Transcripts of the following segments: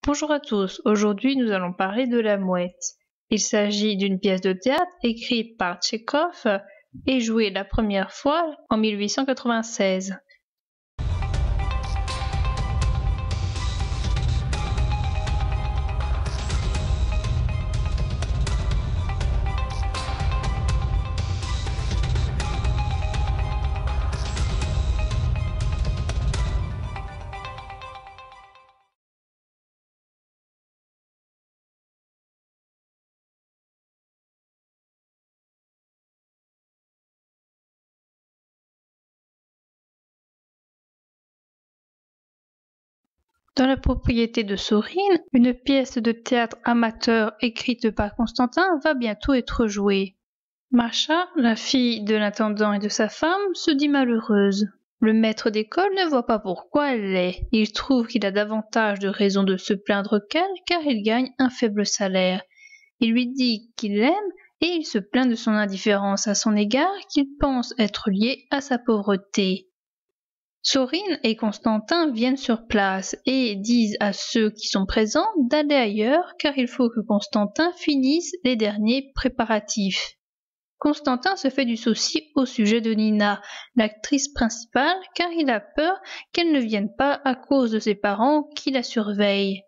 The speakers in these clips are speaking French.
Bonjour à tous, aujourd'hui nous allons parler de La Mouette. Il s'agit d'une pièce de théâtre écrite par Tchekhov et jouée la première fois en 1896. Dans la propriété de Sorine, une pièce de théâtre amateur écrite par Constantin va bientôt être jouée. Masha, la fille de l'intendant et de sa femme, se dit malheureuse. Le maître d'école ne voit pas pourquoi elle l'est. Il trouve qu'il a davantage de raisons de se plaindre qu'elle car il gagne un faible salaire. Il lui dit qu'il l'aime et il se plaint de son indifférence à son égard qu'il pense être liée à sa pauvreté. Sorine et Constantin viennent sur place et disent à ceux qui sont présents d'aller ailleurs car il faut que Constantin finisse les derniers préparatifs. Constantin se fait du souci au sujet de Nina, l'actrice principale, car il a peur qu'elle ne vienne pas à cause de ses parents qui la surveillent.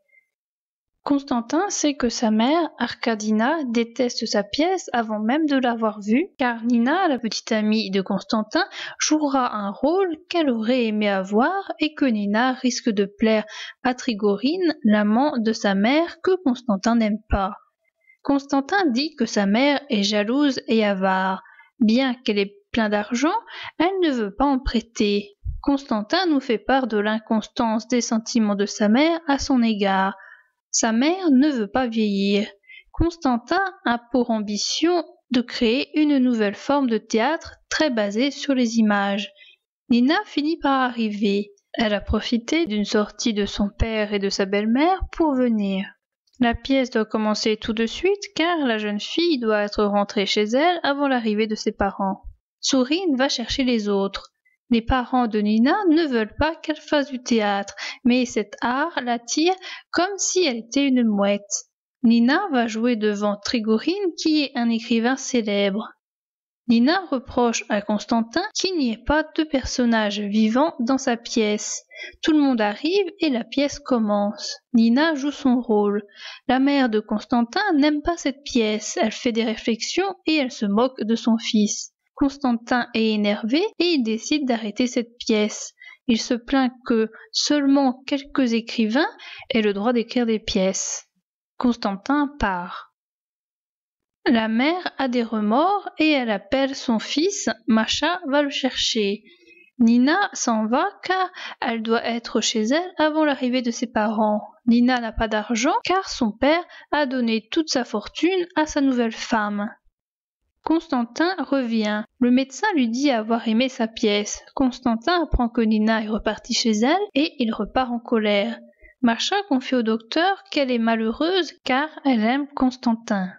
Constantin sait que sa mère, Arkadina, déteste sa pièce avant même de l'avoir vue, car Nina, la petite amie de Constantin, jouera un rôle qu'elle aurait aimé avoir et que Nina risque de plaire à Trigorine, l'amant de sa mère que Constantin n'aime pas. Constantin dit que sa mère est jalouse et avare. Bien qu'elle ait plein d'argent, elle ne veut pas en prêter. Constantin nous fait part de l'inconstance des sentiments de sa mère à son égard. Sa mère ne veut pas vieillir. Constantin a pour ambition de créer une nouvelle forme de théâtre très basée sur les images. Nina finit par arriver. Elle a profité d'une sortie de son père et de sa belle-mère pour venir. La pièce doit commencer tout de suite car la jeune fille doit être rentrée chez elle avant l'arrivée de ses parents. Sorine va chercher les autres. Les parents de Nina ne veulent pas qu'elle fasse du théâtre, mais cet art l'attire comme si elle était une mouette. Nina va jouer devant Trigorine qui est un écrivain célèbre. Nina reproche à Constantin qu'il n'y ait pas de personnage vivant dans sa pièce. Tout le monde arrive et la pièce commence. Nina joue son rôle. La mère de Constantin n'aime pas cette pièce. Elle fait des réflexions et elle se moque de son fils. Constantin est énervé et il décide d'arrêter cette pièce. Il se plaint que seulement quelques écrivains aient le droit d'écrire des pièces. Constantin part. La mère a des remords et elle appelle son fils. Masha va le chercher. Nina s'en va car elle doit être chez elle avant l'arrivée de ses parents. Nina n'a pas d'argent car son père a donné toute sa fortune à sa nouvelle femme. Constantin revient. Le médecin lui dit avoir aimé sa pièce. Constantin apprend que Nina est repartie chez elle et il repart en colère. Masha confie au docteur qu'elle est malheureuse car elle aime Constantin.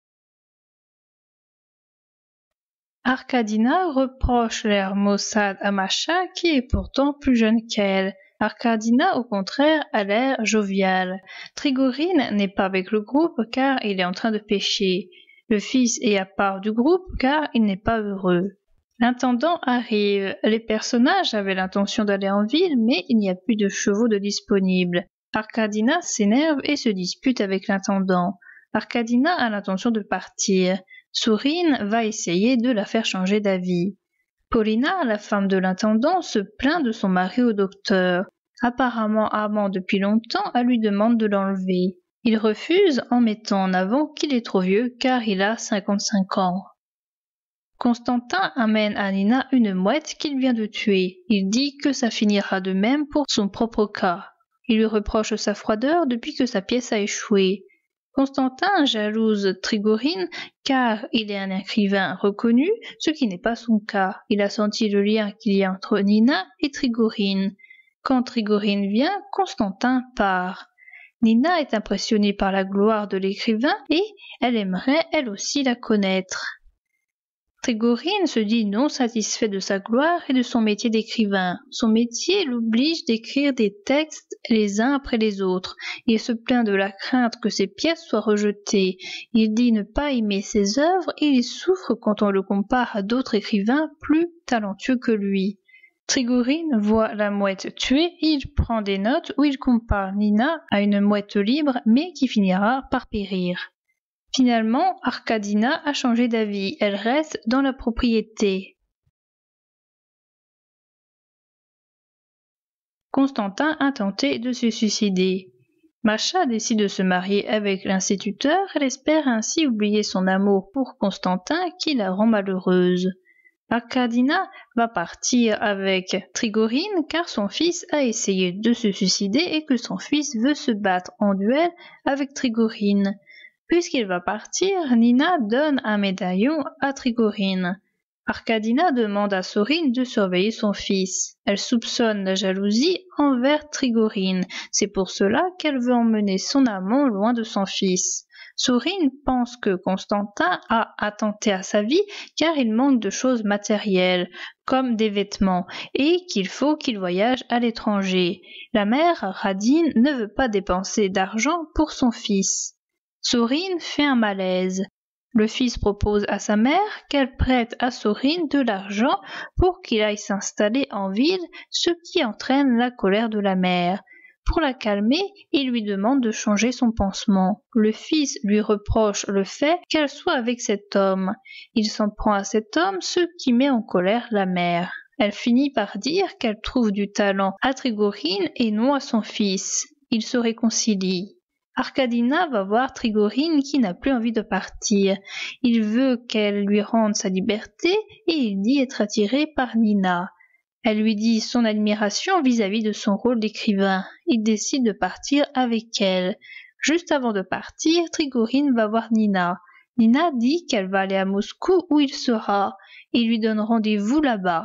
Arkadina reproche l'air maussade à Masha qui est pourtant plus jeune qu'elle. Arkadina, au contraire, a l'air jovial. Trigorine n'est pas avec le groupe car il est en train de pêcher. Le fils est à part du groupe car il n'est pas heureux. L'intendant arrive. Les personnages avaient l'intention d'aller en ville mais il n'y a plus de chevaux de disponibles. Arkadina s'énerve et se dispute avec l'intendant. Arkadina a l'intention de partir. Sorine va essayer de la faire changer d'avis. Paulina, la femme de l'intendant, se plaint de son mari au docteur. Apparemment amant depuis longtemps, elle lui demande de l'enlever. Il refuse en mettant en avant qu'il est trop vieux car il a 55 ans. Constantin amène à Nina une mouette qu'il vient de tuer. Il dit que ça finira de même pour son propre cas. Il lui reproche sa froideur depuis que sa pièce a échoué. Constantin jalouse Trigorine car il est un écrivain reconnu, ce qui n'est pas son cas. Il a senti le lien qu'il y a entre Nina et Trigorine. Quand Trigorine vient, Constantin part. Nina est impressionnée par la gloire de l'écrivain et elle aimerait elle aussi la connaître. Trigorine se dit non satisfait de sa gloire et de son métier d'écrivain. Son métier l'oblige d'écrire des textes les uns après les autres. Il se plaint de la crainte que ses pièces soient rejetées. Il dit ne pas aimer ses œuvres et il souffre quand on le compare à d'autres écrivains plus talentueux que lui. Trigorine voit la mouette tuée, il prend des notes où il compare Nina à une mouette libre mais qui finira par périr. Finalement, Arkadina a changé d'avis, elle reste dans la propriété. Constantin a tenté de se suicider. Masha décide de se marier avec l'instituteur, elle espère ainsi oublier son amour pour Constantin qui la rend malheureuse. Arkadina va partir avec Trigorine car son fils a essayé de se suicider et que son fils veut se battre en duel avec Trigorine. Puisqu'il va partir, Nina donne un médaillon à Trigorine. Arkadina demande à Sorine de surveiller son fils. Elle soupçonne la jalousie envers Trigorine. C'est pour cela qu'elle veut emmener son amant loin de son fils. Sorine pense que Constantin a attenté à sa vie car il manque de choses matérielles, comme des vêtements, et qu'il faut qu'il voyage à l'étranger. La mère, Radine, ne veut pas dépenser d'argent pour son fils. Sorine fait un malaise. Le fils propose à sa mère qu'elle prête à Sorine de l'argent pour qu'il aille s'installer en ville, ce qui entraîne la colère de la mère. Pour la calmer, il lui demande de changer son pansement. Le fils lui reproche le fait qu'elle soit avec cet homme. Il s'en prend à cet homme, ce qui met en colère la mère. Elle finit par dire qu'elle trouve du talent à Trigorine et non à son fils. Ils se réconcilient. Arkadina va voir Trigorine qui n'a plus envie de partir. Il veut qu'elle lui rende sa liberté et il dit être attiré par Nina. Elle lui dit son admiration vis-à-vis de son rôle d'écrivain. Il décide de partir avec elle. Juste avant de partir, Trigorine va voir Nina. Nina dit qu'elle va aller à Moscou où il sera. Il lui donne rendez-vous là-bas.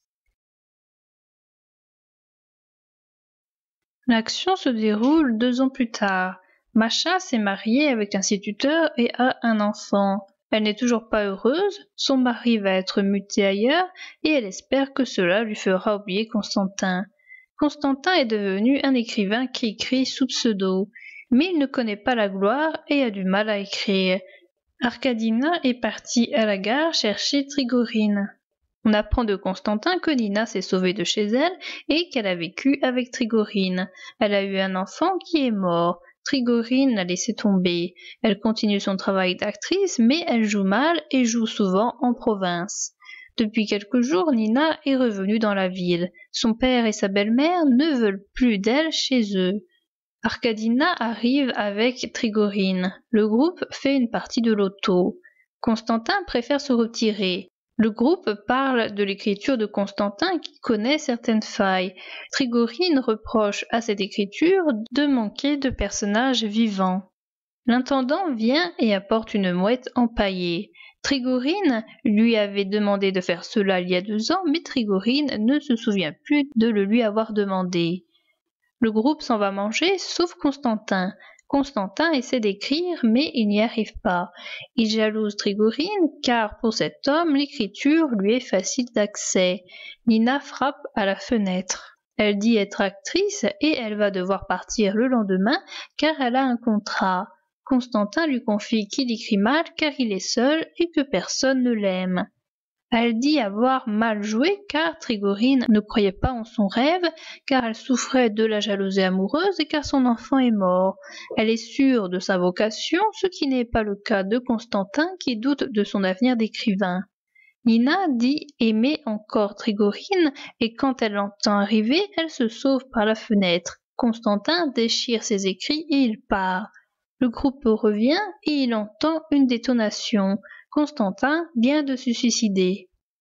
L'action se déroule 2 ans plus tard. Masha s'est mariée avec l'instituteur et a un enfant. Elle n'est toujours pas heureuse, son mari va être muté ailleurs et elle espère que cela lui fera oublier Constantin. Constantin est devenu un écrivain qui écrit sous pseudo, mais il ne connaît pas la gloire et a du mal à écrire. Arkadina est partie à la gare chercher Trigorine. On apprend de Constantin que Nina s'est sauvée de chez elle et qu'elle a vécu avec Trigorine. Elle a eu un enfant qui est mort. Trigorine l'a laissé tomber. Elle continue son travail d'actrice, mais elle joue mal et joue souvent en province. Depuis quelques jours, Nina est revenue dans la ville. Son père et sa belle-mère ne veulent plus d'elle chez eux. Arkadina arrive avec Trigorine. Le groupe fait une partie de loto. Constantin préfère se retirer. Le groupe parle de l'écriture de Constantin qui connaît certaines failles. Trigorine reproche à cette écriture de manquer de personnages vivants. L'intendant vient et apporte une mouette empaillée. Trigorine lui avait demandé de faire cela il y a 2 ans, mais Trigorine ne se souvient plus de le lui avoir demandé. Le groupe s'en va manger, sauf Constantin. Constantin essaie d'écrire, mais il n'y arrive pas. Il jalouse Trigorine, car pour cet homme, l'écriture lui est facile d'accès. Nina frappe à la fenêtre. Elle dit être actrice et elle va devoir partir le lendemain, car elle a un contrat. Constantin lui confie qu'il écrit mal car il est seul et que personne ne l'aime. Elle dit avoir mal joué car Trigorine ne croyait pas en son rêve, car elle souffrait de la jalousie amoureuse et car son enfant est mort. Elle est sûre de sa vocation, ce qui n'est pas le cas de Constantin qui doute de son avenir d'écrivain. Nina dit aimer encore Trigorine et quand elle l'entend arriver, elle se sauve par la fenêtre. Constantin déchire ses écrits et il part. Le groupe revient et il entend une détonation. Constantin vient de se suicider.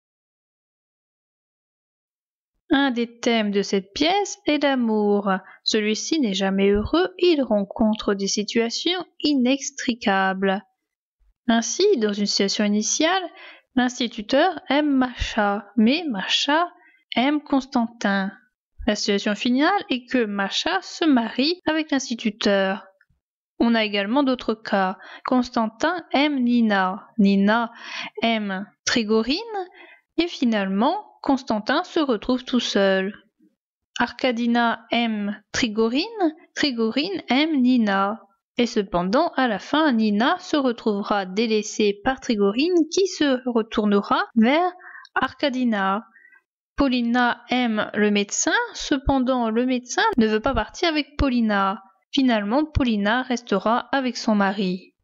Un des thèmes de cette pièce est l'amour. Celui-ci n'est jamais heureux et il rencontre des situations inextricables. Ainsi, dans une situation initiale, l'instituteur aime Masha, mais Masha aime Constantin. La situation finale est que Masha se marie avec l'instituteur. On a également d'autres cas. Constantin aime Nina, Nina aime Trigorine, et finalement, Constantin se retrouve tout seul. Arkadina aime Trigorine, Trigorine aime Nina. Et cependant, à la fin, Nina se retrouvera délaissée par Trigorine qui se retournera vers Arkadina. Paulina aime le médecin, cependant le médecin ne veut pas partir avec Paulina. Finalement, Paulina restera avec son mari.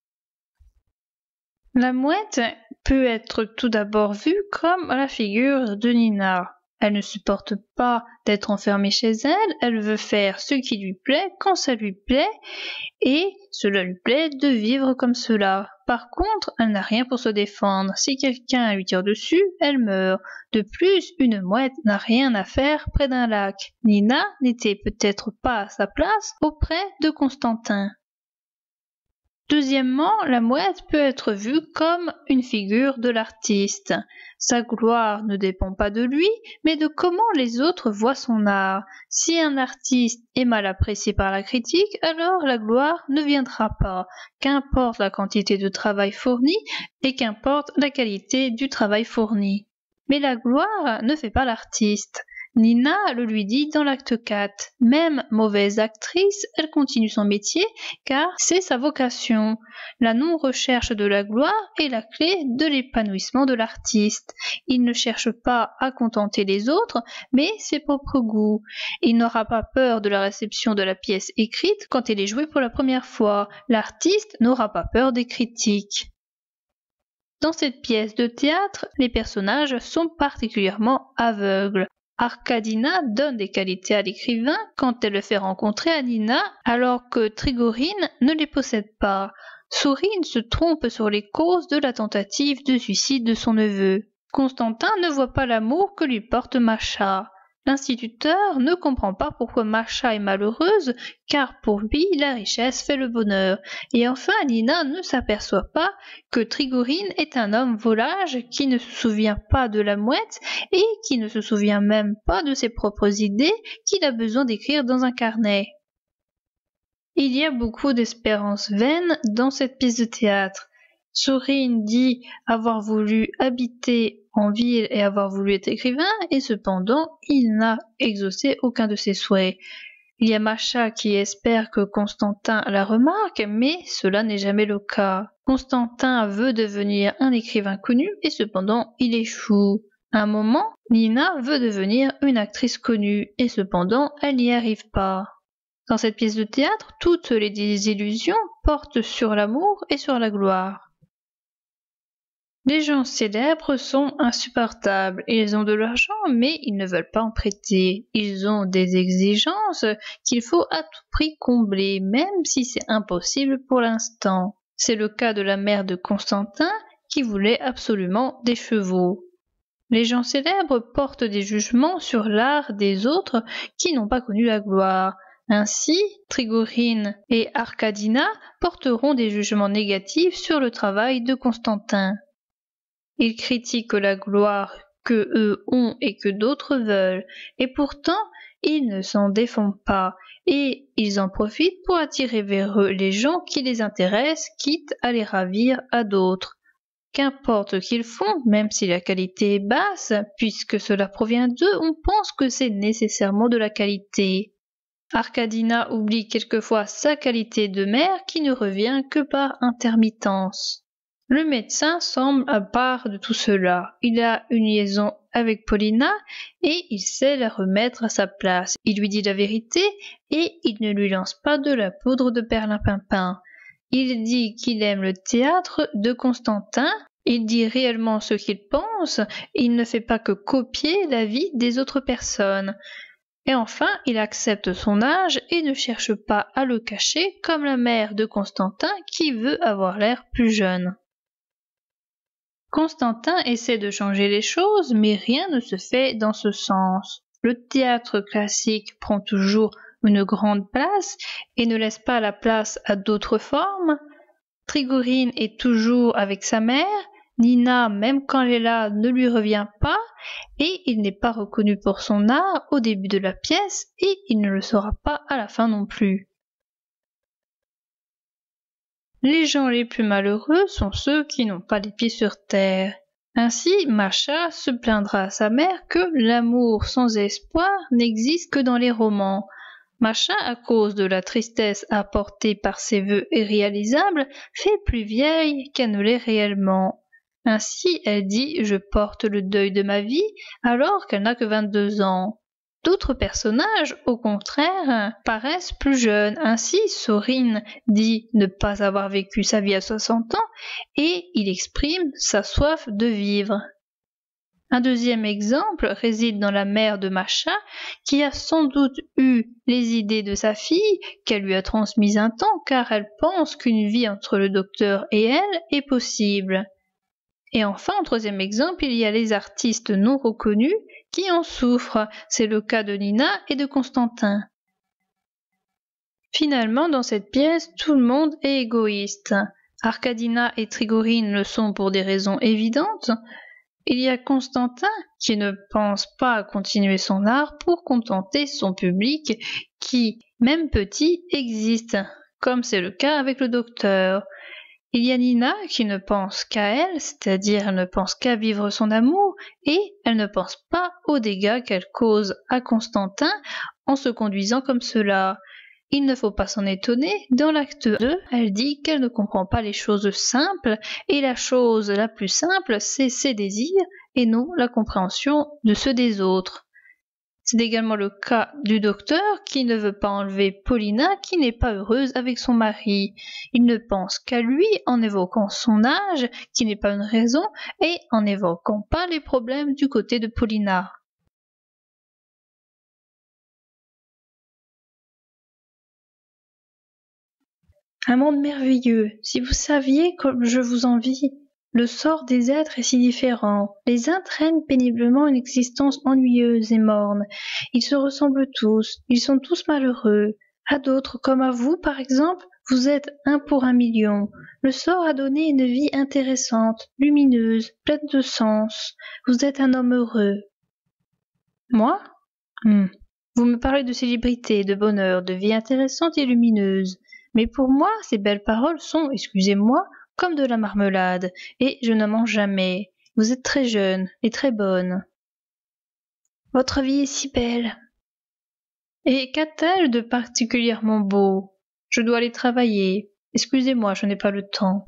La mouette peut être tout d'abord vue comme la figure de Nina. Elle ne supporte pas d'être enfermée chez elle, elle veut faire ce qui lui plaît quand ça lui plaît, et cela lui plaît de vivre comme cela. Par contre, elle n'a rien pour se défendre. Si quelqu'un lui tire dessus, elle meurt. De plus, une mouette n'a rien à faire près d'un lac. Nina n'était peut-être pas à sa place auprès de Constantin. Deuxièmement, la mouette peut être vue comme une figure de l'artiste. Sa gloire ne dépend pas de lui, mais de comment les autres voient son art. Si un artiste est mal apprécié par la critique, alors la gloire ne viendra pas, qu'importe la quantité de travail fourni et qu'importe la qualité du travail fourni. Mais la gloire ne fait pas l'artiste. Nina le lui dit dans l'acte 4. Même mauvaise actrice, elle continue son métier car c'est sa vocation. La non-recherche de la gloire est la clé de l'épanouissement de l'artiste. Il ne cherche pas à contenter les autres, mais ses propres goûts. Il n'aura pas peur de la réception de la pièce écrite quand elle est jouée pour la première fois. L'artiste n'aura pas peur des critiques. Dans cette pièce de théâtre, les personnages sont particulièrement aveugles. Arkadina donne des qualités à l'écrivain quand elle le fait rencontrer à Nina, alors que Trigorine ne les possède pas. Sourine se trompe sur les causes de la tentative de suicide de son neveu. Constantin ne voit pas l'amour que lui porte Masha. L'instituteur ne comprend pas pourquoi Masha est malheureuse, car pour lui la richesse fait le bonheur. Et enfin, Nina ne s'aperçoit pas que Trigorine est un homme volage qui ne se souvient pas de la mouette et qui ne se souvient même pas de ses propres idées qu'il a besoin d'écrire dans un carnet. Il y a beaucoup d'espérances vaines dans cette pièce de théâtre. Sourine dit avoir voulu habiter en ville et avoir voulu être écrivain, et cependant il n'a exaucé aucun de ses souhaits. Il y a Masha qui espère que Constantin la remarque, mais cela n'est jamais le cas. Constantin veut devenir un écrivain connu et cependant il échoue. À un moment, Nina veut devenir une actrice connue et cependant elle n'y arrive pas. Dans cette pièce de théâtre, toutes les désillusions portent sur l'amour et sur la gloire. Les gens célèbres sont insupportables. Ils ont de l'argent, mais ils ne veulent pas en prêter. Ils ont des exigences qu'il faut à tout prix combler, même si c'est impossible pour l'instant. C'est le cas de la mère de Constantin, qui voulait absolument des chevaux. Les gens célèbres portent des jugements sur l'art des autres qui n'ont pas connu la gloire. Ainsi, Trigorine et Arkadina porteront des jugements négatifs sur le travail de Constantin. Ils critiquent la gloire que eux ont et que d'autres veulent, et pourtant ils ne s'en défendent pas, et ils en profitent pour attirer vers eux les gens qui les intéressent, quitte à les ravir à d'autres. Qu'importe ce qu'ils font, même si la qualité est basse, puisque cela provient d'eux, on pense que c'est nécessairement de la qualité. Arkadina oublie quelquefois sa qualité de mère qui ne revient que par intermittence. Le médecin semble à part de tout cela. Il a une liaison avec Paulina et il sait la remettre à sa place. Il lui dit la vérité et il ne lui lance pas de la poudre de perlimpinpin. Il dit qu'il aime le théâtre de Constantin. Il dit réellement ce qu'il pense. Il ne fait pas que copier la vie des autres personnes. Et enfin, il accepte son âge et ne cherche pas à le cacher comme la mère de Constantin qui veut avoir l'air plus jeune. Constantin essaie de changer les choses, mais rien ne se fait dans ce sens. Le théâtre classique prend toujours une grande place et ne laisse pas la place à d'autres formes. Trigorine est toujours avec sa mère, Nina, même quand elle est là, ne lui revient pas, et il n'est pas reconnu pour son art au début de la pièce, et il ne le sera pas à la fin non plus. Les gens les plus malheureux sont ceux qui n'ont pas les pieds sur terre. Ainsi, Masha se plaindra à sa mère que l'amour sans espoir n'existe que dans les romans. Masha, à cause de la tristesse apportée par ses vœux irréalisables, fait plus vieille qu'elle ne l'est réellement. Ainsi, elle dit « Je porte le deuil de ma vie » alors qu'elle n'a que 22 ans. D'autres personnages, au contraire, paraissent plus jeunes. Ainsi, Sorine dit ne pas avoir vécu sa vie à 60 ans et il exprime sa soif de vivre. Un deuxième exemple réside dans la mère de Masha, qui a sans doute eu les idées de sa fille qu'elle lui a transmises un temps, car elle pense qu'une vie entre le docteur et elle est possible. Et enfin, en troisième exemple, il y a les artistes non reconnus qui en souffrent. C'est le cas de Nina et de Constantin. Finalement, dans cette pièce, tout le monde est égoïste. Arkadina et Trigorine le sont pour des raisons évidentes. Il y a Constantin qui ne pense pas à continuer son art pour contenter son public qui, même petit, existe, comme c'est le cas avec le docteur. Il y a Nina qui ne pense qu'à elle, c'est-à-dire elle ne pense qu'à vivre son amour, et elle ne pense pas aux dégâts qu'elle cause à Constantin en se conduisant comme cela. Il ne faut pas s'en étonner, dans l'acte 2, elle dit qu'elle ne comprend pas les choses simples, et la chose la plus simple, c'est ses désirs, et non la compréhension de ceux des autres. C'est également le cas du docteur qui ne veut pas enlever Paulina qui n'est pas heureuse avec son mari. Il ne pense qu'à lui en évoquant son âge, qui n'est pas une raison, et en n'évoquant pas les problèmes du côté de Paulina. Un monde merveilleux, si vous saviez comme je vous envie. Le sort des êtres est si différent. Les uns traînent péniblement une existence ennuyeuse et morne. Ils se ressemblent tous, ils sont tous malheureux. À d'autres, comme à vous par exemple, vous êtes 1 pour 1 million. Le sort a donné une vie intéressante, lumineuse, pleine de sens. Vous êtes un homme heureux. Moi? Vous me parlez de célébrité, de bonheur, de vie intéressante et lumineuse. Mais pour moi, ces belles paroles sont, excusez-moi, comme de la marmelade, et je n'en mange jamais. Vous êtes très jeune et très bonne. Votre vie est si belle. Et qu'a-t-elle de particulièrement beau? Je dois aller travailler. Excusez-moi, je n'ai pas le temps.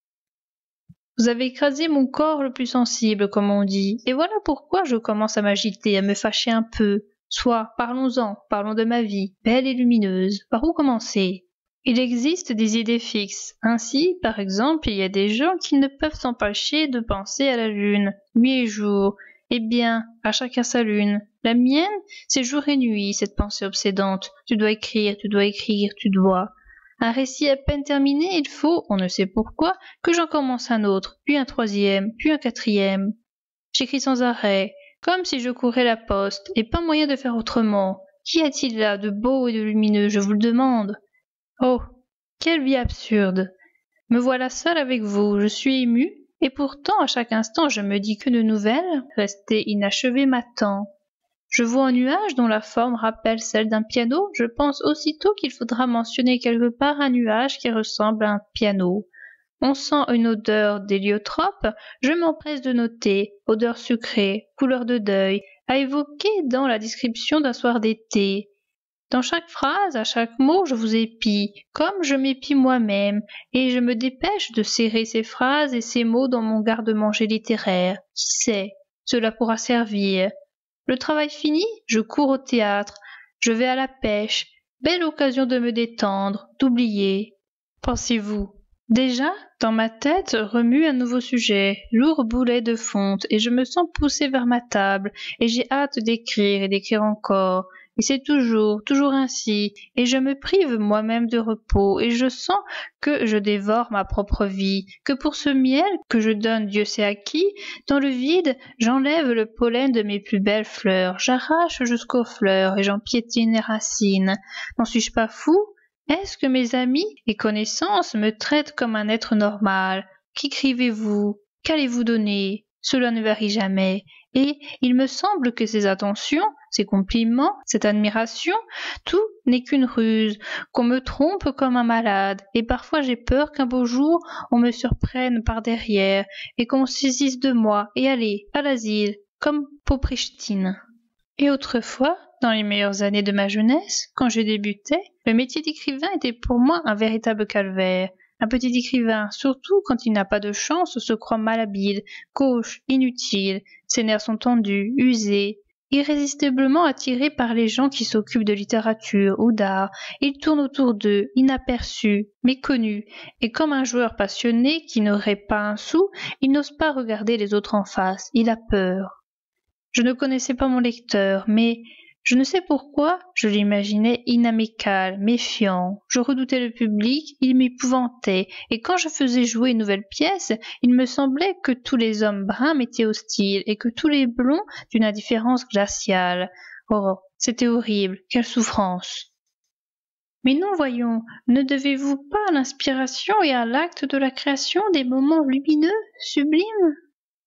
Vous avez écrasé mon corps le plus sensible, comme on dit, et voilà pourquoi je commence à m'agiter, à me fâcher un peu. Soit, parlons-en, parlons de ma vie, belle et lumineuse. Par où commencer? Il existe des idées fixes. Ainsi, par exemple, il y a des gens qui ne peuvent s'empêcher de penser à la lune, nuit et jour. Eh bien, à chacun sa lune. La mienne, c'est jour et nuit, cette pensée obsédante. Tu dois écrire, tu dois écrire, tu dois. Un récit à peine terminé, il faut, on ne sait pourquoi, que j'en commence un autre, puis un troisième, puis un quatrième. J'écris sans arrêt, comme si je courais la poste, et pas moyen de faire autrement. Qu'y a-t-il là de beau et de lumineux, je vous le demande? Oh, quelle vie absurde! Me voilà seule avec vous, je suis émue, et pourtant à chaque instant je me dis qu'une nouvelle, restée inachevée, m'attend. Je vois un nuage dont la forme rappelle celle d'un piano, je pense aussitôt qu'il faudra mentionner quelque part un nuage qui ressemble à un piano. On sent une odeur d'héliotrope, je m'empresse de noter, odeur sucrée, couleur de deuil, à évoquer dans la description d'un soir d'été. Dans chaque phrase, à chaque mot, je vous épie, comme je m'épie moi-même, et je me dépêche de serrer ces phrases et ces mots dans mon garde-manger littéraire. Qui sait, cela pourra servir. Le travail fini, je cours au théâtre, je vais à la pêche, belle occasion de me détendre, d'oublier. Pensez-vous. Déjà, dans ma tête remue un nouveau sujet, lourd boulet de fonte, et je me sens poussée vers ma table, et j'ai hâte d'écrire et d'écrire encore. Et c'est toujours ainsi, et je me prive moi-même de repos, et je sens que je dévore ma propre vie, que pour ce miel que je donne Dieu sait à qui, dans le vide, j'enlève le pollen de mes plus belles fleurs, j'arrache jusqu'aux fleurs, et j'en piétine les racines. N'en suis-je pas fou? Est-ce que mes amis et connaissances me traitent comme un être normal? Qu'écrivez-vous? Qu'allez-vous donner? Cela ne varie jamais, et il me semble que ces attentions, ces compliments, cette admiration, tout n'est qu'une ruse, qu'on me trompe comme un malade, et parfois j'ai peur qu'un beau jour on me surprenne par derrière, et qu'on saisisse de moi, et allez, à l'asile, comme Poprichtine. Et autrefois, dans les meilleures années de ma jeunesse, quand je débutais, le métier d'écrivain était pour moi un véritable calvaire. Un petit écrivain, surtout quand il n'a pas de chance, se croit malhabile, gauche, inutile, ses nerfs sont tendus, usés, irrésistiblement attiré par les gens qui s'occupent de littérature ou d'art. Il tourne autour d'eux, inaperçu, méconnu, et comme un joueur passionné qui n'aurait pas un sou, il n'ose pas regarder les autres en face, il a peur. Je ne connaissais pas mon lecteur, mais je ne sais pourquoi, je l'imaginais inamical, méfiant. Je redoutais le public, il m'épouvantait, et quand je faisais jouer une nouvelle pièce, il me semblait que tous les hommes bruns m'étaient hostiles, et que tous les blonds d'une indifférence glaciale. Oh, c'était horrible, quelle souffrance! Mais non, voyons, ne devez-vous pas à l'inspiration et à l'acte de la création des moments lumineux, sublimes?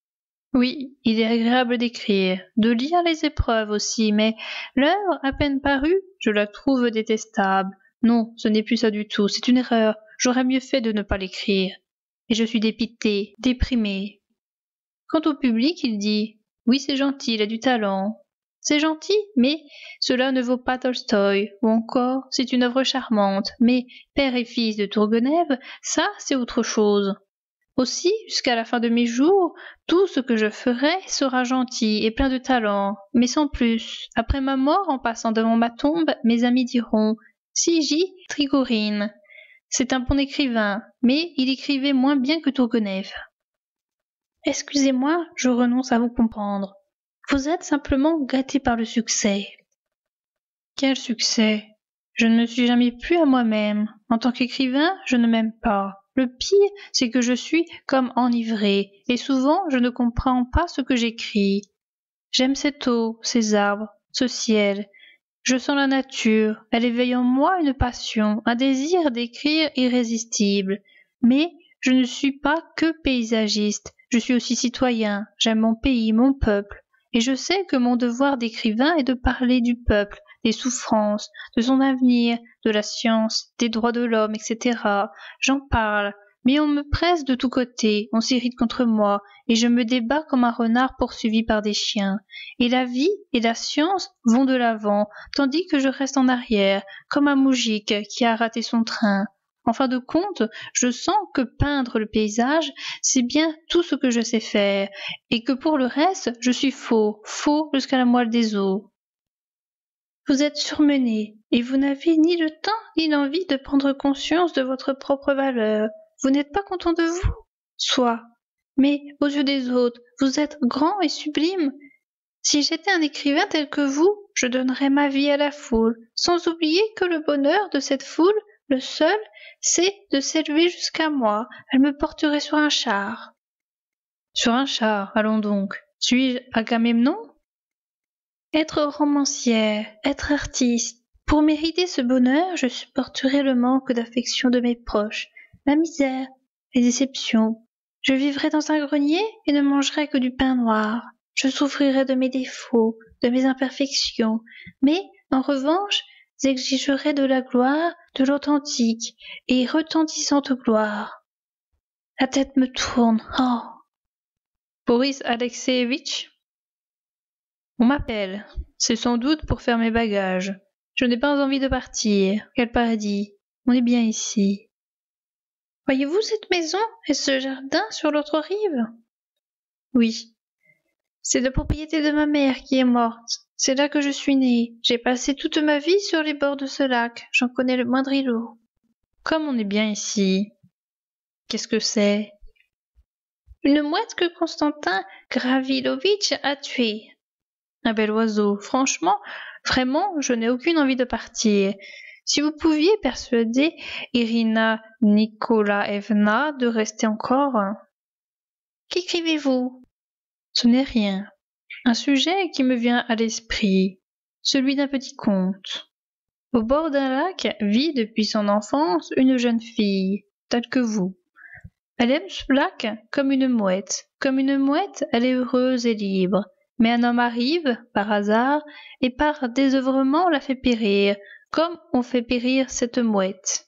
Oui, il est agréable d'écrire, de lire les épreuves aussi, mais l'œuvre à peine parue, je la trouve détestable. Non, ce n'est plus ça du tout, c'est une erreur. J'aurais mieux fait de ne pas l'écrire. Et je suis dépité, déprimé. Quant au public, il dit « Oui, c'est gentil, il a du talent. » C'est gentil, mais cela ne vaut pas Tolstoï, ou encore c'est une œuvre charmante, mais père et fils de Tourgueniev, ça c'est autre chose. Aussi, jusqu'à la fin de mes jours, tout ce que je ferai sera gentil et plein de talent, mais sans plus. Après ma mort, en passant devant ma tombe, mes amis diront « Si Trigorine. C'est un bon écrivain, mais il écrivait moins bien que Tourgueniev. » Excusez-moi, je renonce à vous comprendre. Vous êtes simplement gâté par le succès. Quel succès? Je ne me suis jamais plu à moi-même. En tant qu'écrivain, je ne m'aime pas. Le pire, c'est que je suis comme enivré, et souvent je ne comprends pas ce que j'écris. J'aime cette eau, ces arbres, ce ciel. Je sens la nature, elle éveille en moi une passion, un désir d'écrire irrésistible. Mais je ne suis pas que paysagiste, je suis aussi citoyen, j'aime mon pays, mon peuple, et je sais que mon devoir d'écrivain est de parler du peuple, des souffrances, de son avenir, de la science, des droits de l'homme, etc. J'en parle, mais on me presse de tous côtés, on s'irrite contre moi, et je me débats comme un renard poursuivi par des chiens. Et la vie et la science vont de l'avant, tandis que je reste en arrière, comme un moujik qui a raté son train. En fin de compte, je sens que peindre le paysage, c'est bien tout ce que je sais faire, et que pour le reste, je suis faux jusqu'à la moelle des os. Vous êtes surmené, et vous n'avez ni le temps ni l'envie de prendre conscience de votre propre valeur. Vous n'êtes pas content de vous? Soit. Mais, aux yeux des autres, vous êtes grand et sublime. Si j'étais un écrivain tel que vous, je donnerais ma vie à la foule, sans oublier que le bonheur de cette foule, le seul, c'est de s'élever jusqu'à moi. Elle me porterait sur un char. Sur un char, allons donc. Suis-je Agamemnon? Être romancière, être artiste. Pour mériter ce bonheur, je supporterai le manque d'affection de mes proches, la misère, les déceptions. Je vivrai dans un grenier et ne mangerai que du pain noir. Je souffrirai de mes défauts, de mes imperfections, mais, en revanche, j'exigerai de la gloire, de l'authentique et retentissante gloire. La tête me tourne, oh! Boris Alexeïevitch? On m'appelle. C'est sans doute pour faire mes bagages. Je n'ai pas envie de partir. Quel paradis. On est bien ici. Voyez-vous cette maison et ce jardin sur l'autre rive? Oui. C'est la propriété de ma mère qui est morte. C'est là que je suis née. J'ai passé toute ma vie sur les bords de ce lac. J'en connais le moindre îlot. Comme on est bien ici. Qu'est-ce que c'est? Une mouette que Constantin Gravilovitch a tuée. Un bel oiseau. Franchement, vraiment, je n'ai aucune envie de partir. Si vous pouviez persuader Irina Nikolaevna de rester encore. Qu'écrivez-vous? Ce n'est rien. Un sujet qui me vient à l'esprit, celui d'un petit conte. Au bord d'un lac vit depuis son enfance une jeune fille, telle que vous. Elle aime ce lac comme une mouette. Comme une mouette, elle est heureuse et libre. Mais un homme arrive, par hasard, et par désœuvrement la fait périr, comme on fait périr cette mouette.